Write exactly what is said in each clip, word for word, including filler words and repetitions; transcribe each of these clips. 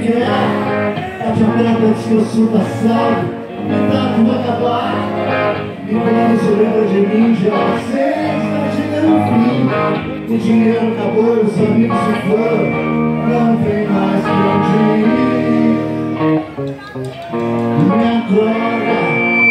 quer. A tua prata diz que eu sou passado, metade vai acabar. E quando você lembra de mim, já sei, está chegando o fim. O dinheiro acabou e os amigos se foram, não tem mais pra onde ir. Me acorda,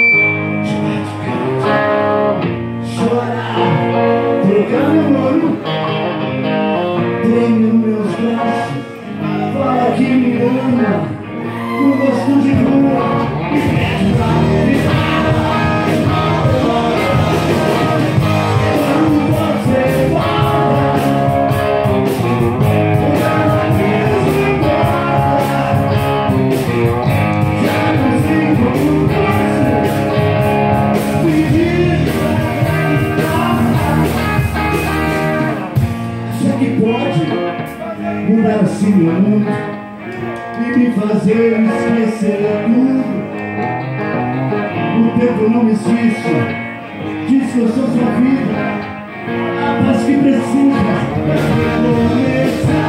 chorar, trocar meu olho, treme nos meus braços, fala que me ama, com gosto de rua, e pede pra me mudar assim meu mundo e me fazer esquecer tudo. O tempo não me existe, diz que eu sou sua vida, a paz que precisa.